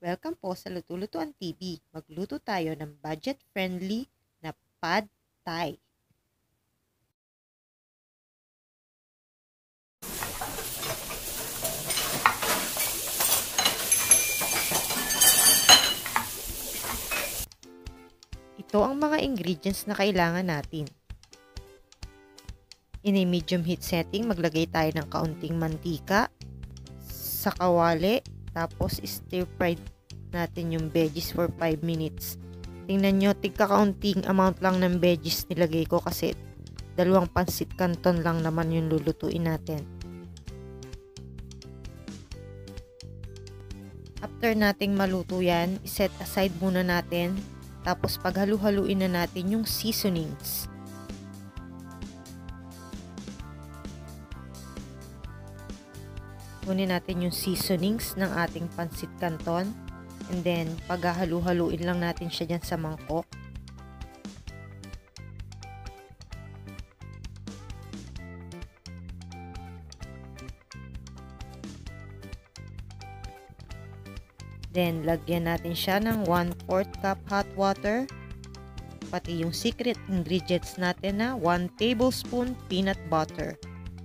Welcome po sa Luto-Lutuan TV. Magluto tayo ng budget-friendly na Pad Thai. Ito ang mga ingredients na kailangan natin. In a medium heat setting, maglagay tayo ng kaunting mantika sa kawali, tapos stir-fry natin yung veggies for 5 minutes. Tingnan nyo, tigka-kaunting amount lang ng veggies nilagay ko kasi 2 pansit canton lang naman yung lulutuin natin. After nating maluto yan, iset aside muna natin. Tapos paghalu-haluin na natin yung seasonings. Kunin natin yung seasonings ng ating pansit canton. And then, paghahalu-haluin lang natin siya dyan sa mangkok. Then, lagyan natin siya ng 1/4 cup hot water. Pati yung secret ingredients natin na 1 tablespoon peanut butter.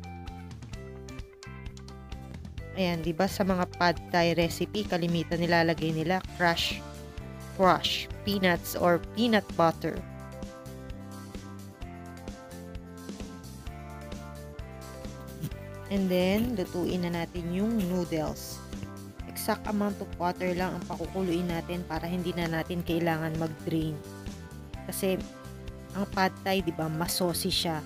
Ayan, diba sa mga pad thai recipe, kalimitan nilalagay nila crush peanuts or peanut butter. And then, lutuin na natin yung noodles. Exact amount of water lang ang pakukuluin natin para hindi na natin kailangan mag-drain. Kasi, ang pad thai, diba, masosi siya.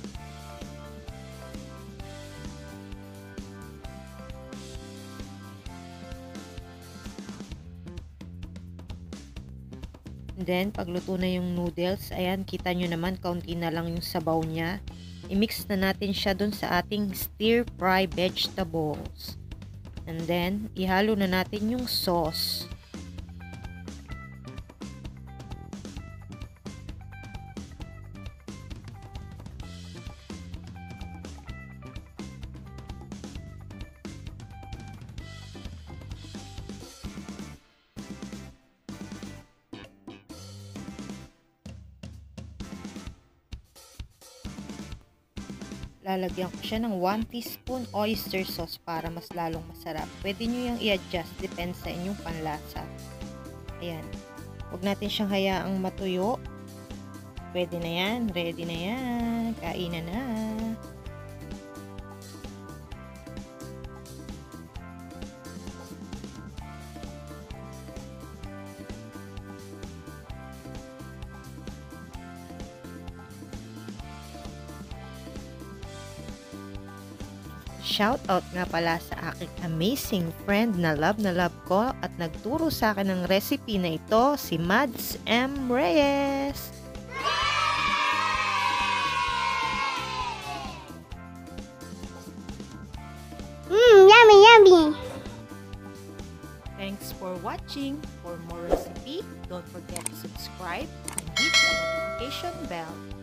And then, pagluto na yung noodles, ayan, kita nyo naman, kaunti na lang yung sabaw niya. I-mix na natin siya dun sa ating stir-fry vegetables. And then, ihalo na natin yung sauce. Lalagyan ko siya ng 1 teaspoon oyster sauce para mas lalong masarap. Pwede nyo yung i-adjust, depende sa inyong panlasa. Ayan. Huwag natin siyang hayaang matuyo. Pwede na yan. Ready na yan. Kainan na. Shout out nga pala sa aking amazing friend na love ko at nagturo sa akin ng recipe na ito, si Mads M. Reyes. Yummy, yummy. Thanks for watching. For more recipe, don't forget to subscribe and hit the notification bell.